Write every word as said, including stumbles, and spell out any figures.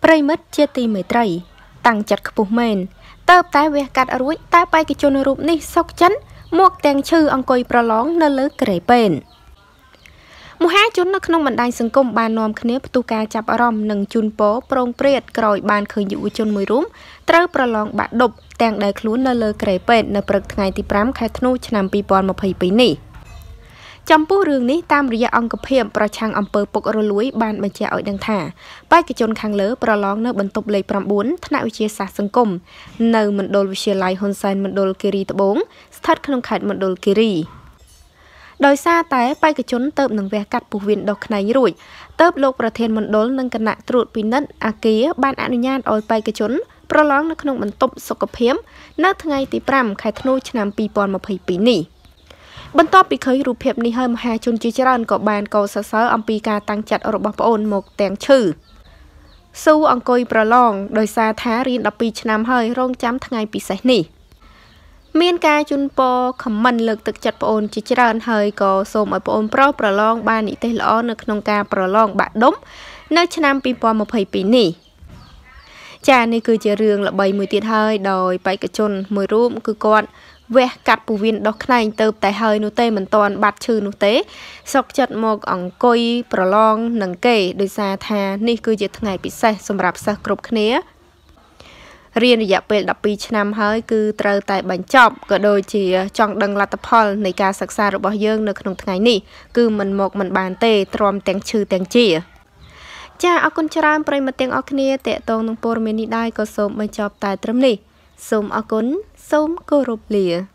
ប្រិមិត្តជាទីមេត្រីតាំងចិត្តខ្ពស់មែនតើបតែវះកាត់រួចតែបេក្ខជនរូបនេះសុកចិនមកទាំងឈឺអង្គុយប្រឡងនៅលើក្រេពេនមហាជននៅក្នុងបណ្ដាញសង្គមបាននាំគ្នាផ្ទុះការចាប់អារម្មណ៍និងជូនពរប្រងព្រាតក្រោយបានឃើញយុវជនមួយរូបត្រូវប្រឡងបាក់ឌុបទាំងដែលខ្លួននៅលើក្រេពេននៅព្រឹកថ្ងៃទីប្រាំខែធ្នូឆ្នាំពីរពាន់ម្ភៃពីរនេះចំពោះរឿងនេះតាមរយៈអង្គភាពប្រឆាំងអំពើពុករលួយបានបញ្ជាក់ឲ្យដឹងថាបេក្ខជនខាងលើប្រឡងនៅបន្ទប់លេខប្រាំបួនថ្នាក់វិទ្យាសាស្ត្រសង្គមនៅមណ្ឌលវិទ្យាល័យហ៊ុនសែនមណ្ឌលគិរីត្បូងស្ថិតក្នុងខេត្តមណ្ឌលគិរីដោយសារតែបេក្ខជនទៅនឹងវះកាត់ពោះវៀនដុសខ្នែងរួចទៅលោកប្រធានមណ្ឌលនិងគណៈត្រួតពិនិត្យអាគារបានអនុញ្ញាតឲ្យបេក្ខជនប្រឡងនៅក្នុងបន្ទប់សុខភាពនៅថ្ងៃទីប្រាំខែធ្នូឆ្នាំពីរពាន់ម្ភៃពីរនេះបន្ទាប់ពីឃើញរូបភាពនេះហើយមហាជនជាច្រើនក៏បានកោតសរសើរអំពីការតាំងចិត្តរបស់ប្អូនមកទាំងឈឺស៊ូអង្គុយប្រឡងដោយសារថារៀនដប់ពីរឆ្នាំហើយរងចាំថ្ងៃពិសេសនេះមានការជូនពរខមមិនលើកទឹកចិត្តប្អូនជាច្រើនហើយក៏សូមឲ្យប្អូនប្រុសប្រឡងបាននិទេសល្អនៅក្នុងការប្រឡងបាក់ឌុបនៅឆ្នាំពីរពាន់ម្ភៃពីរនេះចានេះគឺជារឿងល្បីមួយទៀតហើយដោយបេក្ខជនមួយរូបគឺគាត់វះកាត់ពោះវៀនដុសខ្នែងទៅតែហើយនោះទេមិនតាន់បាត់ឈឺនោះទេសុកចិត្តមកអង្គុយប្រឡងនឹងគេដោយសារថានេះគឺជាថ្ងៃពិសេសសម្រាប់សិស្សគ្រប់គ្នារៀនរយៈពេលដប់ពីរឆ្នាំហើយគឺត្រូវតែបញ្ចប់ក៏ដូចជាចង់ដឹងលទ្ធផលនៃការសិក្សារបស់យើងនៅក្នុងថ្ងៃនេះគឺមិនមកមិនបានទេទ្រាំទាំងឈឺទាំងជាចាអរគុណច្រើនប្រិយមិត្តទាំងអស់គ្នាតេតងនឹងព័ត៌មាននេះដែរក៏សូមបញ្ចប់តែត្រឹមនេះសូមអរគុណសូមគោរពលា